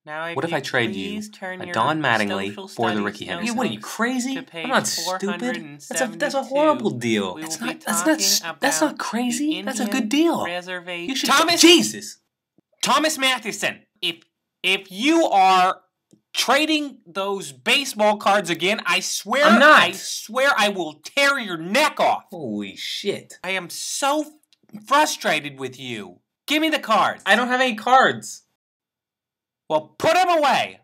What if I trade you a Don Mattingly for the Ricky Henderson? What are you, crazy? I'm not stupid. That's a horrible deal. That's not crazy. That's a good deal. You should. Jesus. Thomas Matheson, if you are trading those baseball cards again, I swear I'm not. I swear I will tear your neck off. Holy shit. I am so frustrated with you. Give me the cards. I don't have any cards. Well, put them away.